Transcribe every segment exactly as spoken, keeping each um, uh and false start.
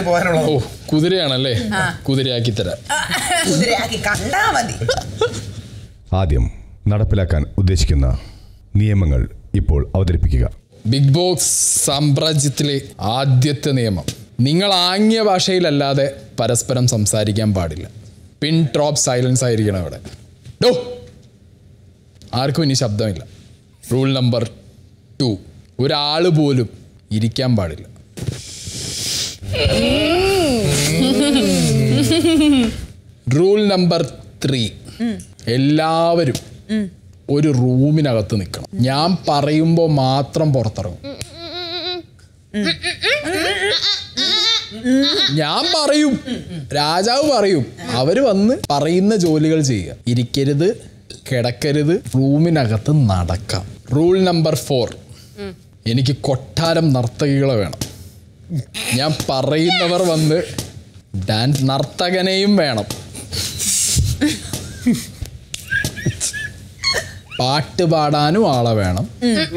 പോകാനുള്ളത്. ഓ കുതിരയാണല്ലേ, കുതിരയാക്കി തരാം. കുതിരയാക്കി കണ്ടാ മതി. ആദ്യം നടപ്പിലാക്കാൻ ഉദ്ദേശിക്കുന്ന നിയമങ്ങൾ ഇപ്പോൾ അവതരിപ്പിക്കുക. ബിഗ് ബോസ് സാമ്രാജ്യത്തിലെ ആദ്യത്തെ നിയമം: നിങ്ങൾ ആംഗ്യ ഭാഷയിലല്ലാതെ പരസ്പരം സംസാരിക്കാൻ പാടില്ല. പിൻ ഡ്രോപ്പ് സൈലൻസ് ആയിരിക്കണം അവിടെ. ഡോ ആർക്കും ഇനി ശബ്ദമില്ല. റൂൾ നമ്പർ ടു: ഒരാൾ പോലും ഇരിക്കാൻ പാടില്ല. റൂൾ നമ്പർ ത്രീ: എല്ലാവരും ഒരു റൂമിനകത്ത് നിൽക്കണം. ഞാൻ പറയുമ്പോൾ മാത്രം പുറത്തിറങ്ങും. ഞാൻ പറയും, രാജാവ് പറയും, അവര് വന്ന് പറയുന്ന ജോലികൾ ചെയ്യുക. ഇരിക്കരുത്, കിടക്കരുത്, റൂമിനകത്ത് നടക്കാം. റൂൾ നമ്പർ ഫോർ: എനിക്ക് കൊട്ടാരം നർത്തകികളെ വേണം. ഞാൻ പറയുന്നവർ വന്ന് ഡാൻസ്, നർത്തകനെയും വേണം. പാട്ട് പാടാനും ആളെ വേണം.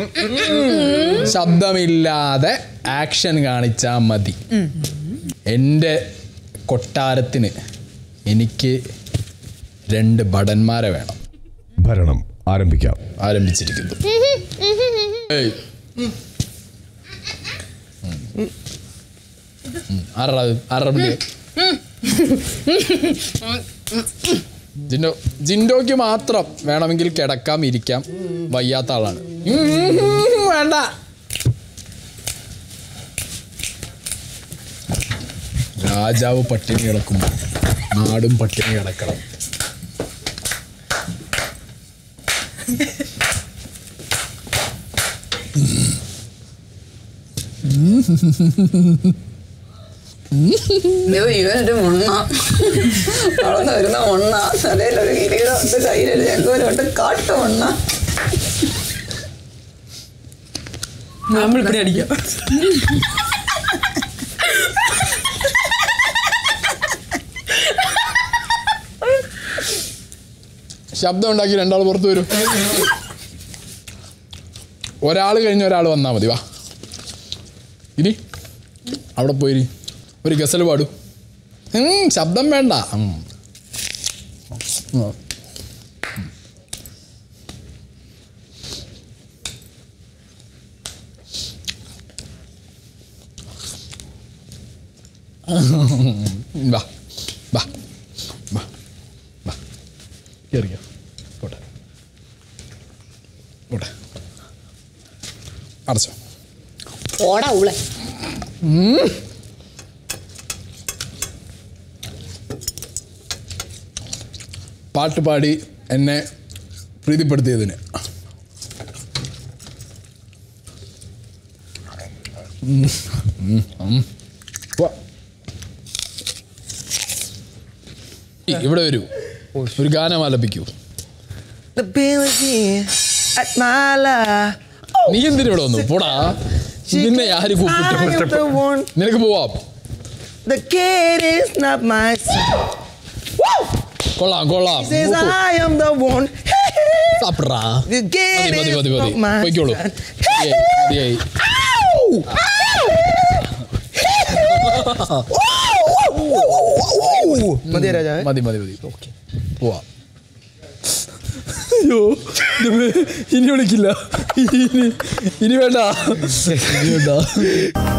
ശബ്ദമില്ലാതെ ആക്ഷൻ കാണിച്ചാൽ മതി. എൻ്റെ കൊട്ടാരത്തിന് എനിക്ക് രണ്ട് ഭടന്മാരെ വേണം. ഭരണം ആരംഭിക്കാം. ആരംഭിച്ചിരിക്കുന്നു. ജിൻഡോ ജിൻഡോയ്ക്ക് മാത്രം വേണമെങ്കിൽ കിടക്കാം, ഇരിക്കാം. വയ്യാത്ത ആളാണ്. വേണ്ട. രാജാവ് പട്ടിണി കിടക്കുമ്പോൾ നാടും പട്ടിണി കിടക്കണം. ഇവനൊരു മണ്ണ വളർന്നു വരുന്ന മണ്ണ, തലയിലൊരു കിരീടമുണ്ട്, കയ്യിലൊരു ചെങ്കോലുണ്ട്, കാട്ടു മണ്ണ. നമ്മളിപ്പടി അടിക്കാം. ശബ്ദം ഉണ്ടാക്കി രണ്ടാൾ പുറത്ത് വരും. ഒരാൾ കഴിഞ്ഞ ഒരാൾ വന്നാൽ മതി. വാ, ഇനി അവിടെ പോയി ഒരു ഗസൽ പാടൂ. ശബ്ദം വേണ്ട. വാ വാ വാ വാ കയറിയോ. പോട്ടെ പോട്ടെ, അടച്ചോ. ഓടാ ഉള്ളേ. പാട്ട് പാടി എന്നെ പ്രീതിപ്പെടുത്തിയതിന് ഇവിടെ വരൂ, ഒരു ഗാനം ആലപിക്കൂ. നീ എന്തിനു ഇവിടെ വന്നു? പോടാ, നിന്നെ ആര് കൂപ്പിട്ടു? നിനക്ക് പോവാം. കൊള്ളാം കൊള്ളാം. മതി മതി മതി പോയിക്കോളൂ. മതിയായി. മതി മതി മതി പോവാം. അയ്യോ ഇനി വിളിക്കില്ല. ഇനി ഇനി വേണ്ട, ഇനി വേണ്ട.